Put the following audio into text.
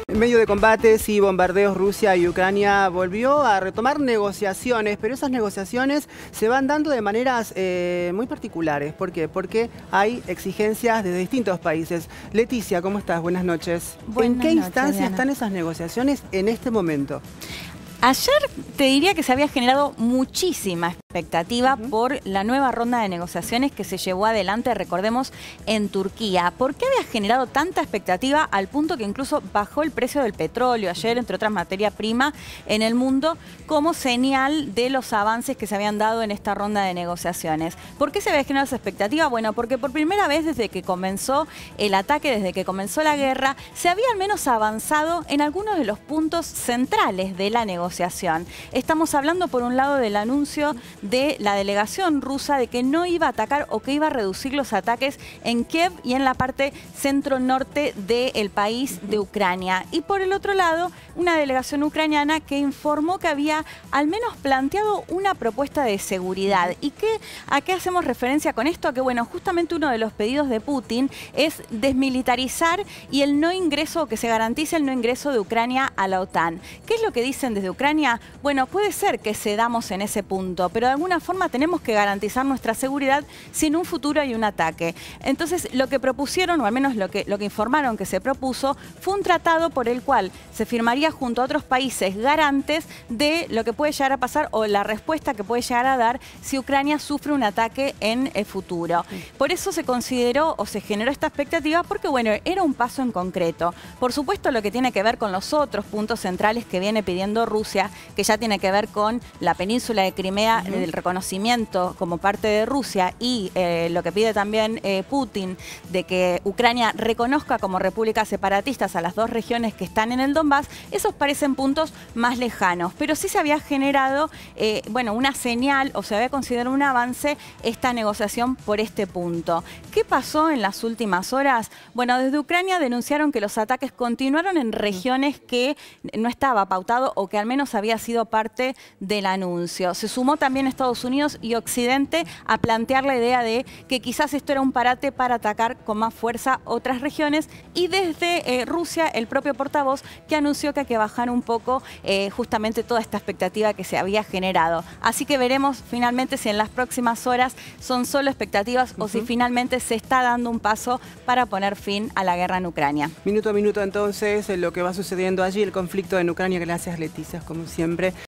En medio de combates y bombardeos, Rusia y Ucrania volvió a retomar negociaciones, pero esas negociaciones se van dando de maneras muy particulares. ¿Por qué? Porque hay exigencias desde distintos países. Leticia, ¿cómo estás? Buenas noches. ¿En qué instancia están esas negociaciones en este momento? Ayer te diría que se había generado muchísima expectativa por la nueva ronda de negociaciones que se llevó adelante, recordemos, en Turquía. ¿Por qué había generado tanta expectativa al punto que incluso bajó el precio del petróleo ayer, entre otras materia prima, en el mundo, como señal de los avances que se habían dado en esta ronda de negociaciones? ¿Por qué se había generado esa expectativa? Bueno, porque por primera vez desde que comenzó el ataque, desde que comenzó la guerra, se había al menos avanzado en algunos de los puntos centrales de la negociación. Estamos hablando, por un lado, del anuncio de la delegación rusa de que no iba a atacar o que iba a reducir los ataques en Kiev y en la parte centro-norte del país de Ucrania. Y por el otro lado, una delegación ucraniana que informó que había al menos planteado una propuesta de seguridad. ¿Y a qué hacemos referencia con esto? A que, bueno, justamente uno de los pedidos de Putin es desmilitarizar y el no ingreso, que se garantice el no ingreso de Ucrania a la OTAN. ¿Qué es lo que dicen desde Ucrania? Bueno, puede ser que cedamos en ese punto, pero de alguna forma tenemos que garantizar nuestra seguridad si en un futuro hay un ataque. Entonces, lo que propusieron, o al menos lo que informaron que se propuso, fue un tratado por el cual se firmaría junto a otros países garantes de lo que puede llegar a pasar o la respuesta que puede llegar a dar si Ucrania sufre un ataque en el futuro. Por eso se consideró o se generó esta expectativa porque, bueno, era un paso en concreto. Por supuesto, lo que tiene que ver con los otros puntos centrales que viene pidiendo Rusia, que ya tiene que ver con la península de Crimea, del reconocimiento como parte de Rusia y lo que pide también Putin de que Ucrania reconozca como repúblicas separatistas a las dos regiones que están en el Donbass. Esos parecen puntos más lejanos, pero sí se había generado bueno, una señal o se había considerado un avance esta negociación por este punto. ¿Qué pasó en las últimas horas? Bueno, desde Ucrania denunciaron que los ataques continuaron en regiones que no estaba pautado o que al menos había sido parte del anuncio. Se sumó también Estados Unidos y Occidente a plantear la idea de que quizás esto era un parate para atacar con más fuerza otras regiones, y desde Rusia el propio portavoz que anunció que hay que bajar un poco justamente toda esta expectativa que se había generado. Así que veremos finalmente si en las próximas horas son solo expectativas o si finalmente se está dando un paso para poner fin a la guerra en Ucrania. Minuto a minuto entonces, lo que va sucediendo allí, el conflicto en Ucrania. Gracias, Leticia, como siempre.